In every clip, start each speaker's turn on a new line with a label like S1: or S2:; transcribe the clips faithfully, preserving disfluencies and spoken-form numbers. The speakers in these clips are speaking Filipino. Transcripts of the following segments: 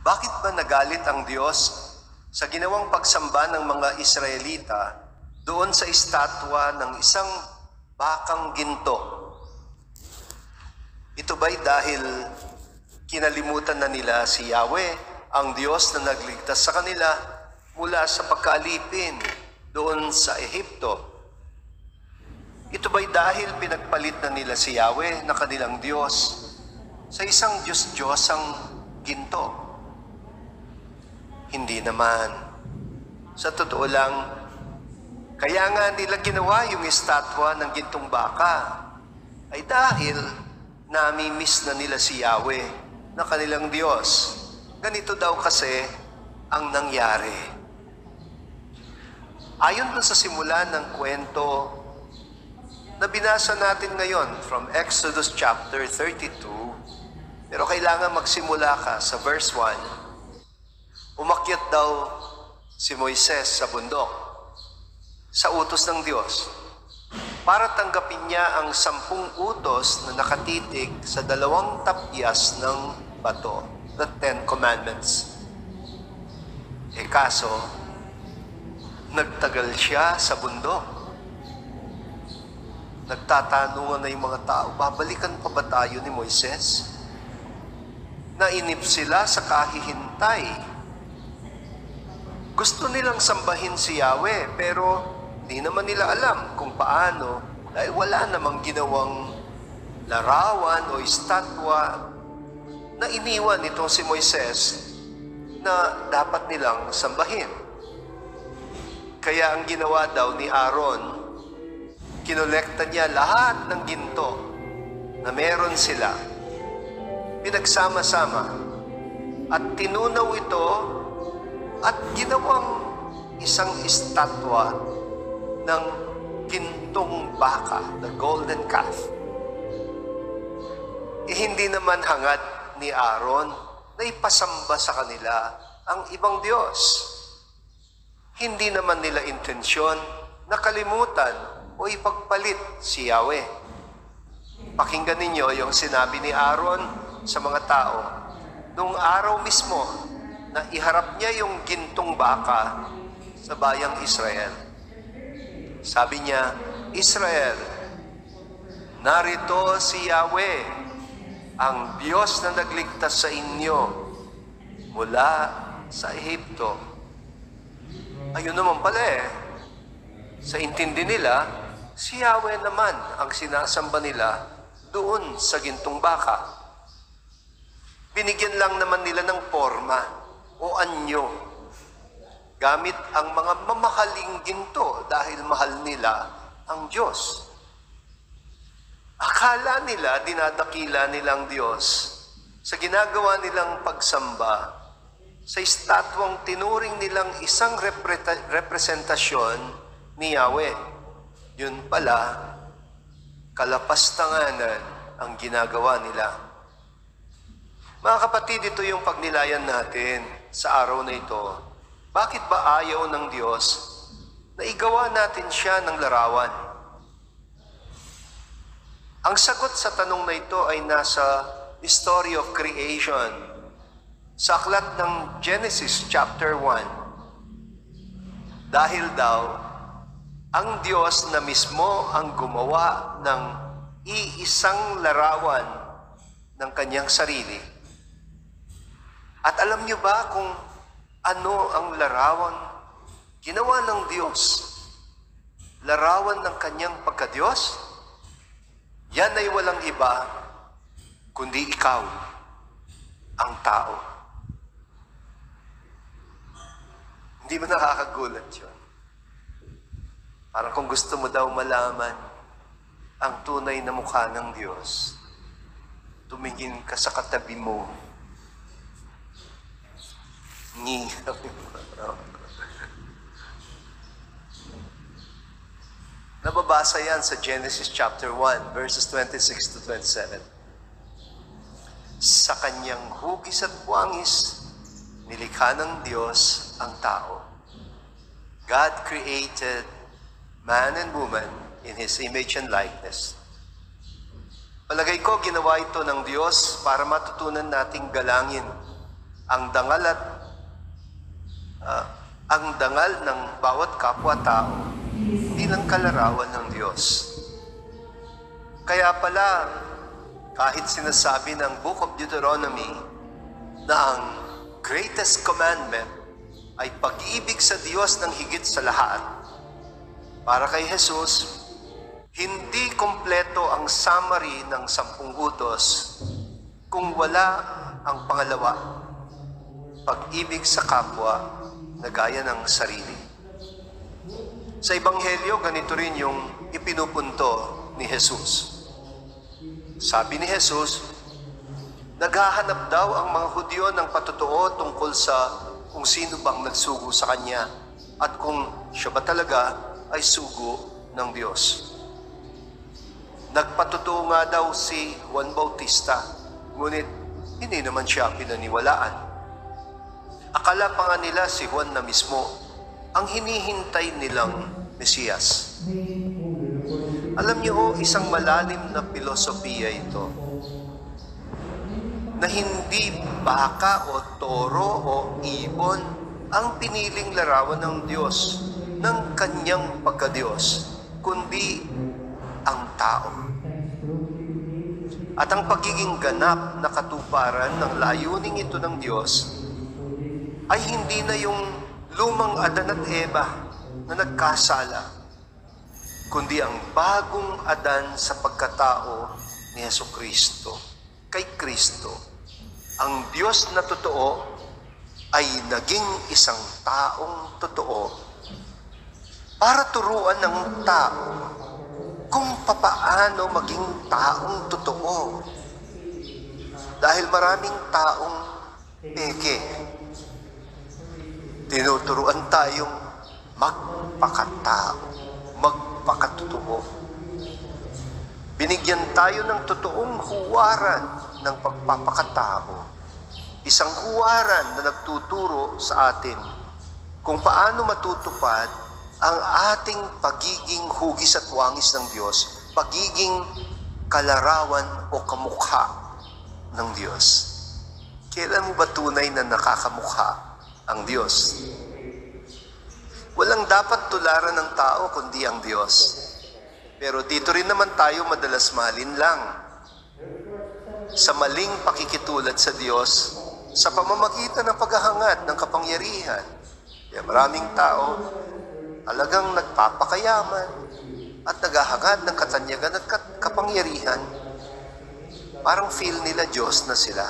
S1: Bakit ba nagalit ang Diyos sa ginawang pagsamba ng mga Israelita doon sa estatwa ng isang bakang ginto? Ito ba'y dahil kinalimutan na nila si Yahweh, ang Diyos na nagligtas sa kanila mula sa pagkaalipin doon sa Ehipto? Ito ba'y dahil pinagpalit na nila si Yahweh na kanilang Diyos sa isang Diyos-Diyosang ginto? Hindi naman. Sa totoo lang, kaya nga nila ginawa yung estatwa ng gintong baka ay dahil nami-miss na nila si Yahweh na kanilang Diyos. Ganito daw kasi ang nangyari. Ayon dun sa simula ng kwento na binasa natin ngayon from Exodus chapter thirty-two, pero kailangan magsimula ka sa verse one. Umakyat daw si Moises sa bundok sa utos ng Diyos para tanggapin niya ang sampung utos na nakatitik sa dalawang tapyas ng bato, the Ten Commandments. Eh kaso, nagtagal siya sa bundok. Nagtatanungan na yung mga tao, babalikan pa ba tayo ni Moises? Nainip sila sa kahihintay. Gusto nilang sambahin si Yahweh, pero hindi naman nila alam kung paano dahil wala namang ginawang larawan o estatwa na iniwan itong si Moises na dapat nilang sambahin. Kaya ang ginawa daw ni Aaron, kinolekta niya lahat ng ginto na meron sila, pinagsama-sama, at tinunaw ito at ginawang isang estatwa ng gintong baka, the golden calf. Eh, hindi naman hangad ni Aaron na ipasamba sa kanila ang ibang Diyos. Hindi naman nila intensyon na kalimutan o ipagpalit si Yahweh. Pakinggan ninyo yung sinabi ni Aaron sa mga tao noong araw mismo na iharap niya yung gintong baka sa bayang Israel. Sabi niya, Israel, narito si Yahweh, ang Diyos na nagligtas sa inyo mula sa Ehipto. Ayun naman pala eh. Sa intindi nila, si Yahweh naman ang sinasamba nila doon sa gintong baka. Binigyan lang naman nila ng forma o anyo gamit ang mga mamahaling ginto dahil mahal nila ang Diyos. Akala nila dinadakila nilang Diyos sa ginagawa nilang pagsamba sa estatwang tinuring nilang isang repre- representasyon ni Yahweh. Yun pala, kalapastanganan ang ginagawa nila. Mga kapatid, ito yung pagnilayan natin sa araw na ito. Bakit ba ayaw ng Diyos na igawa natin siya ng larawan? Ang sagot sa tanong na ito ay nasa Story of Creation, sa aklat ng Genesis chapter one. Dahil daw, ang Diyos na mismo ang gumawa ng iisang larawan ng kanyang sarili. At alam niyo ba kung ano ang larawan? Ginawa ng Diyos. Larawan ng kanyang pagka-Diyos? Yan ay walang iba, kundi ikaw, ang tao. Hindi ba nakakagulat yun? Parang kung gusto mo daw malaman ang tunay na mukha ng Diyos, tumingin ka sa katabi mo. Ni. Nababasa yan sa Genesis chapter one, verses twenty-six to twenty-seven. Sa kanyang hugis at buwangis, nilikha ng Diyos ang tao. God created man and woman in His image and likeness. Palagay ko, ginawa ito ng Diyos para matutunan nating galangin ang dangal at uh, ang dangal ng bawat kapwa-tao bilang kalarawan ng Diyos. Kaya pala, kahit sinasabi ng Book of Deuteronomy na ang greatest commandment ay pag-ibig sa Diyos ng higit sa lahat, para kay Jesus, hindi kompleto ang summary ng sampung utos kung wala ang pangalawa, pag-ibig sa kapwa na gaya ng sarili. Sa Ebanghelyo, ganito rin yung ipinupunto ni Jesus. Sabi ni Jesus, naghahanap daw ang mga Hudyo ng patotoo tungkol sa kung sino bang nagsugo sa Kanya at kung siya ba talaga ay sugo ng Diyos. Nagpatotoo nga daw si Juan Bautista, ngunit hindi naman siya pinaniwalaan. Akala pa nga nila si Juan na mismo ang hinihintay nilang Mesiyas. Alam niyo, oh, isang malalim na filosofiya ito, na hindi baka o toro o ibon ang piniling larawan ng Diyos, ng Kanyang pagka-Diyos, kundi ang tao. At ang pagiging ganap na katuparan ng layuning ito ng Diyos ay hindi na yung lumang Adan at Eva na nagkasala, kundi ang bagong Adan sa pagkatao ni Jesucristo. Kay Kristo, ang Diyos na totoo ay naging isang taong totoo para turuan ng tao kung papaano maging taong totoo. Dahil maraming taong peke, tinuturuan tayong magpakatao, magpakatotoo. Binigyan tayo ng totoong huwaran ng pagpapakatao. Isang huwaran na nagtuturo sa atin kung paano matutupad ang ating pagiging hugis at wangis ng Diyos, pagiging kalarawan o kamukha ng Diyos. Kailan mo ba tunay na nakakamukha ang Diyos? Walang dapat tularan ng tao kundi ang Diyos. Pero dito rin naman tayo madalas mahalin lang sa maling pakikitulad sa Diyos sa pamamagitan ng paghahangad ng kapangyarihan. Kaya maraming tao talagang nagpapakayaman at naghahangad ng katanyagan at kapangyarihan. Parang feel nila Diyos na sila.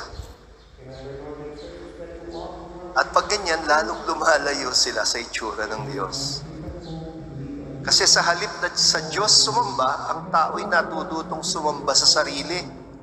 S1: At pag ganyan, lalong lumalayo sila sa itsura ng Diyos. Kasi sa halip na sa Diyos sumamba, ang tao'y natututong sumamba sa sarili,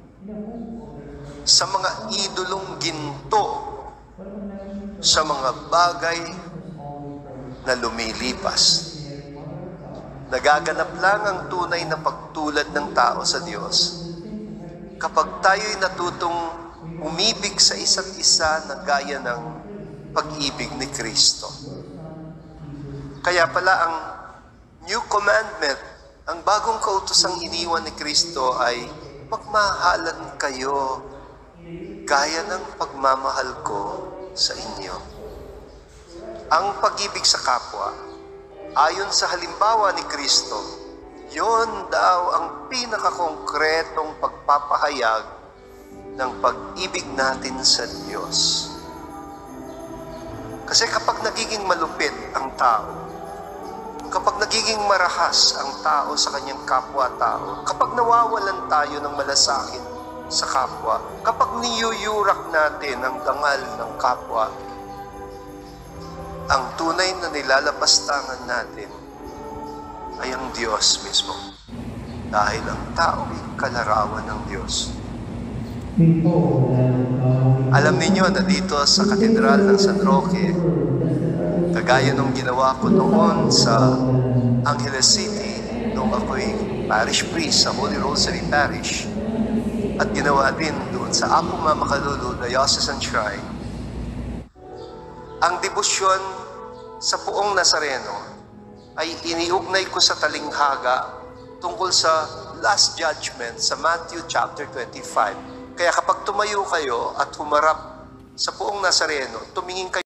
S1: sa mga idolong ginto, sa mga bagay na lumilipas. Nagaganap lang ang tunay na pagtulad ng tao sa Diyos kapag tayo'y natutong umibig sa isa't isa na gaya ng pag-ibig ni Kristo. Kaya pala ang new commandment, ang bagong kautosang iniwan ni Kristo ay magmahalan kayo gaya ng pagmamahal ko sa inyo. Ang pag-ibig sa kapwa, ayon sa halimbawa ni Kristo, yon daw ang pinakakongkretong pagpapahayag ng pag-ibig natin sa Diyos. Kasi kapag nagiging malupit ang tao, kapag nagiging marahas ang tao sa kanyang kapwa-tao, kapag nawawalan tayo ng malasakit sa kapwa, kapag niyuyurak natin ang dangal ng kapwa, ang tunay na nilalapastangan natin ay ang Diyos mismo. Dahil ang tao ay kalarawan ng Diyos. Alam ninyo na dito sa Katedral ng San Roque, kagaya nung ginawa ko noon sa Angeles City, nung ako'y parish priest sa Holy Rosary Parish, at ginawa din doon sa Apo Mama Kalulu Diocesan Shrine, ang debosyon sa Puong Nazareno ay iniugnay ko sa talinghaga tungkol sa Last Judgment sa Matthew chapter twenty-five. Kaya kapag tumayo kayo at humarap sa buong Nazareno, tumingin kayo